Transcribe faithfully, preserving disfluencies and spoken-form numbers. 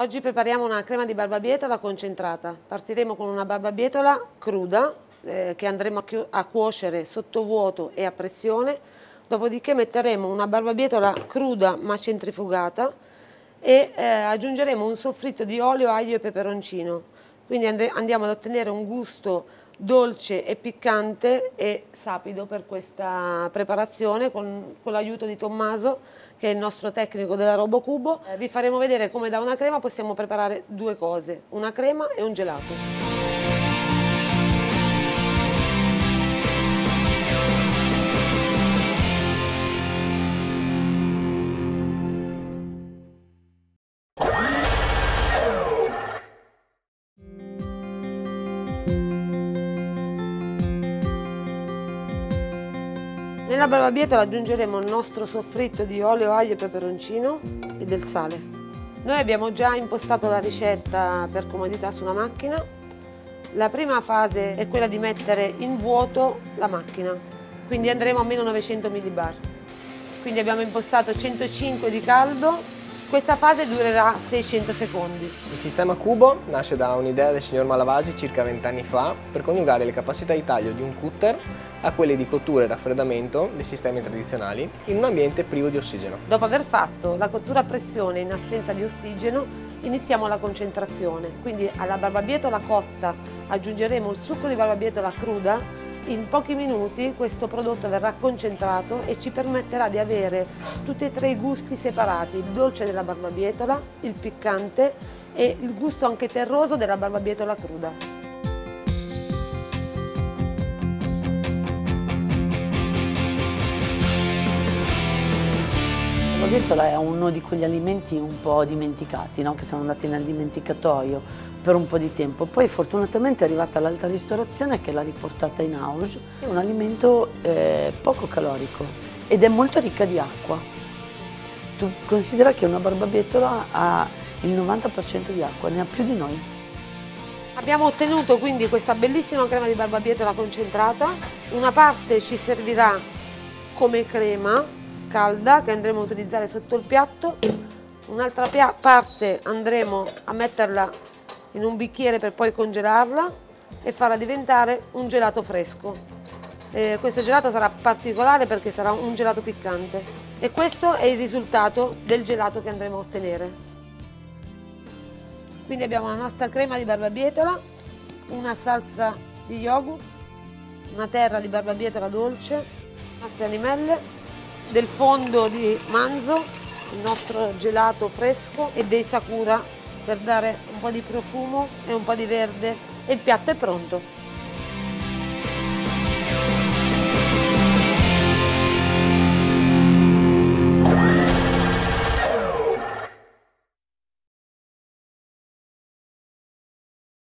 Oggi prepariamo una crema di barbabietola concentrata. Partiremo con una barbabietola cruda eh, che andremo a, a cuocere sottovuoto e a pressione, dopodiché metteremo una barbabietola cruda ma centrifugata e eh, aggiungeremo un soffritto di olio, aglio e peperoncino. Quindi and andiamo ad ottenere un gusto dolce e piccante e sapido per questa preparazione con, con l'aiuto di Tommaso, che è il nostro tecnico della Robocubo. Eh, vi faremo vedere come da una crema possiamo preparare due cose, una crema e un gelato. Nella barbabietola aggiungeremo il nostro soffritto di olio, aglio e peperoncino e del sale. Noi abbiamo già impostato la ricetta per comodità su una macchina. La prima fase è quella di mettere in vuoto la macchina, quindi andremo a meno novecento millibar. Quindi abbiamo impostato centocinque di caldo, questa fase durerà seicento secondi. Il sistema Cubo nasce da un'idea del signor Malavasi circa vent'anni fa per coniugare le capacità di taglio di un cutter a quelle di cottura e raffreddamento dei sistemi tradizionali in un ambiente privo di ossigeno. Dopo aver fatto la cottura a pressione in assenza di ossigeno, iniziamo la concentrazione. Quindi alla barbabietola cotta aggiungeremo il succo di barbabietola cruda. In pochi minuti questo prodotto verrà concentrato e ci permetterà di avere tutti e tre i gusti separati: il dolce della barbabietola, il piccante e il gusto anche terroso della barbabietola cruda. La barbabietola è uno di quegli alimenti un po' dimenticati, no? Che sono andati nel dimenticatoio per un po' di tempo. Poi fortunatamente è arrivata l'alta ristorazione che l'ha riportata in auge. È un alimento eh, poco calorico ed è molto ricca di acqua. Tu considera che una barbabietola ha il novanta per cento di acqua, ne ha più di noi. Abbiamo ottenuto quindi questa bellissima crema di barbabietola concentrata. Una parte ci servirà come crema calda che andremo a utilizzare sotto il piatto, un'altra parte andremo a metterla in un bicchiere per poi congelarla e farla diventare un gelato fresco. Eh, questo gelato sarà particolare perché sarà un gelato piccante e questo è il risultato del gelato che andremo a ottenere. Quindi abbiamo la nostra crema di barbabietola, una salsa di yogurt, una terra di barbabietola dolce, le nostre animelle, del fondo di manzo, il nostro gelato fresco e dei sakura per dare un po' di profumo e un po' di verde e il piatto è pronto.